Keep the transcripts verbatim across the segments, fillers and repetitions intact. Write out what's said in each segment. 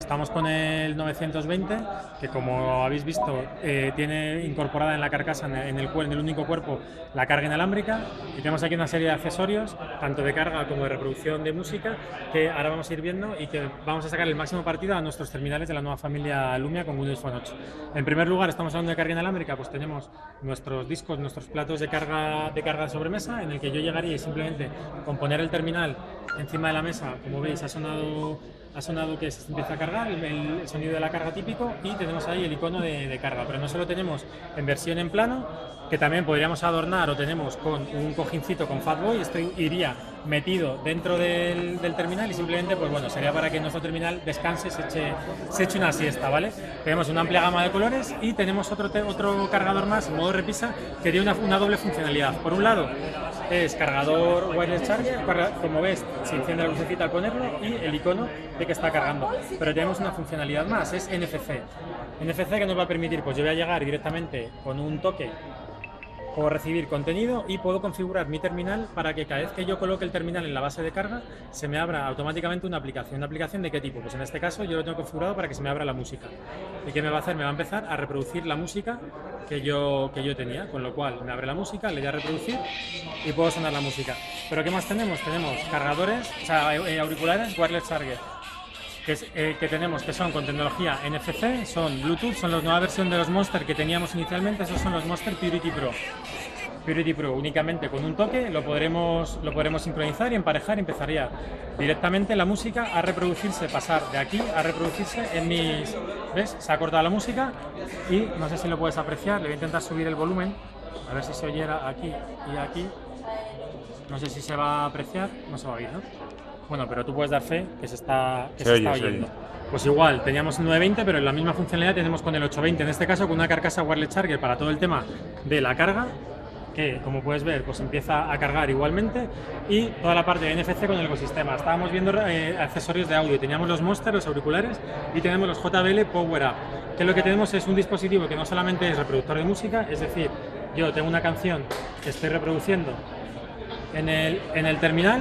Estamos con el novecientos veinte, que como habéis visto eh, tiene incorporada en la carcasa, en el, en, el, en el único cuerpo, la carga inalámbrica, y tenemos aquí una serie de accesorios, tanto de carga como de reproducción de música, que ahora vamos a ir viendo y que vamos a sacar el máximo partido a nuestros terminales de la nueva familia Lumia con Windows Phone ocho. En primer lugar, estamos hablando de carga inalámbrica, pues tenemos nuestros discos, nuestros platos de carga de carga de sobremesa, en el que yo llegaría y simplemente con poner el terminal encima de la mesa, como veis, ha sonado ha sonado que se empieza a cargar, el, el sonido de la carga típico, y tenemos ahí el icono de, de carga, pero no solo tenemos en versión en plano, que también podríamos adornar o tenemos con un cojincito con Fatboy. Esto iría metido dentro del, del terminal y simplemente, pues bueno, sería para que nuestro terminal descanse, se eche, se eche una siesta, ¿vale? Tenemos una amplia gama de colores y tenemos otro, otro cargador más en modo repisa que tiene una, una doble funcionalidad. Por un lado es cargador wireless charger, como ves se enciende la lucecita al ponerlo y el icono de que está cargando, pero tenemos una funcionalidad más, es N F C. N F C que nos va a permitir, pues yo voy a llegar directamente con un toque o recibir contenido y puedo configurar mi terminal para que cada vez que yo coloque el terminal en la base de carga se me abra automáticamente una aplicación. ¿Una aplicación de qué tipo? Pues en este caso yo lo tengo configurado para que se me abra la música. ¿Y qué me va a hacer? Me va a empezar a reproducir la música que yo, que yo tenía, con lo cual me abre la música, le doy a reproducir y puedo sonar la música. ¿Pero qué más tenemos? Tenemos cargadores, o sea, auriculares wireless charger. Que, es, eh, que tenemos que son con tecnología N F C, son Bluetooth, son la nueva versión de los Monster que teníamos inicialmente. Esos son los Monster Purity Pro. Purity Pro únicamente con un toque lo podremos, lo podremos sincronizar y emparejar, y empezaría directamente la música a reproducirse, pasar de aquí a reproducirse en mis... ¿Ves? Se ha cortado la música y no sé si lo puedes apreciar, le voy a intentar subir el volumen, a ver si se oyera aquí y aquí. No sé si se va a apreciar, no se va a oír, ¿no? Bueno, pero tú puedes dar fe que se está, que se, se oye, está oyendo. Pues igual, teníamos el nueve veinte, pero en la misma funcionalidad tenemos con el ocho veinte, en este caso con una carcasa wireless charger para todo el tema de la carga, que como puedes ver pues empieza a cargar igualmente, y toda la parte de N F C con el ecosistema. Estábamos viendo eh, accesorios de audio, teníamos los Monster, los auriculares, y tenemos los J B L Power Up, que lo que tenemos es un dispositivo que no solamente es reproductor de música, es decir, yo tengo una canción que estoy reproduciendo en el, en el terminal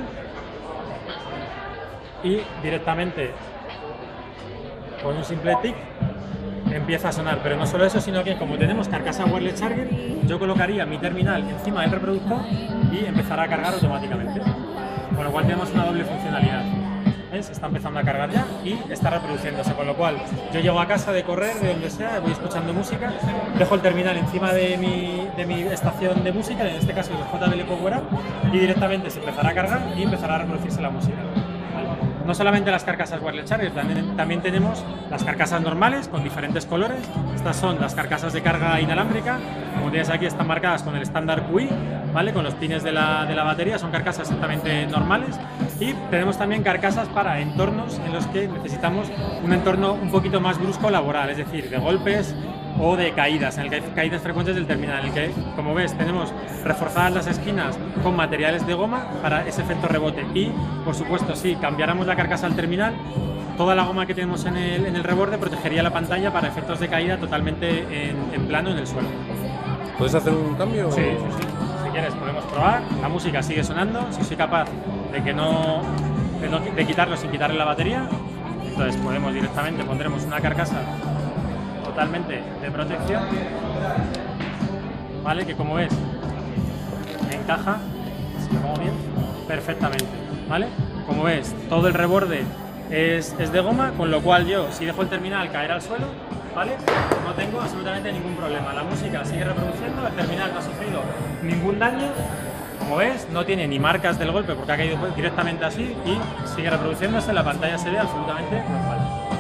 y directamente con un simple tic empieza a sonar, pero no solo eso, sino que como tenemos carcasa wireless charger, yo colocaría mi terminal encima del reproductor y empezará a cargar automáticamente, con lo cual tenemos una doble funcionalidad. ¿Ves? Está empezando a cargar ya y está reproduciéndose, con lo cual yo llego a casa de correr, de donde sea, voy escuchando música, dejo el terminal encima de mi, de mi estación de música, en este caso el J B L Power Up, y directamente se empezará a cargar y empezará a reproducirse la música. No solamente las carcasas wireless charger, también, también tenemos las carcasas normales con diferentes colores. Estas son las carcasas de carga inalámbrica, como tienes aquí están marcadas con el estándar Q I, ¿vale? Con los pines de la, de la batería, son carcasas exactamente normales. Y tenemos también carcasas para entornos en los que necesitamos un entorno un poquito más brusco laboral, es decir, de golpes o de caídas, en el que hay caídas frecuentes del terminal, en el que, como ves, tenemos reforzadas las esquinas con materiales de goma para ese efecto rebote. Y, por supuesto, si cambiáramos la carcasa al terminal, toda la goma que tenemos en el, en el reborde protegería la pantalla para efectos de caída totalmente en, en plano en el suelo. ¿Puedes hacer un cambio? Sí, sí, sí. Si quieres podemos probar. La música sigue sonando. Si soy capaz de que no de, no, de quitarlo sin quitarle la batería, entonces podemos directamente, pondremos una carcasa totalmente de protección, ¿vale? Que como ves encaja, si lo pongo bien, perfectamente, ¿vale? Como ves, todo el reborde es, es de goma, con lo cual yo, si dejo el terminal caer al suelo, ¿vale? No tengo absolutamente ningún problema. La música sigue reproduciendo, el terminal no ha sufrido ningún daño. Como ves, no tiene ni marcas del golpe porque ha caído directamente así y sigue reproduciéndose, la pantalla se ve absolutamente normal.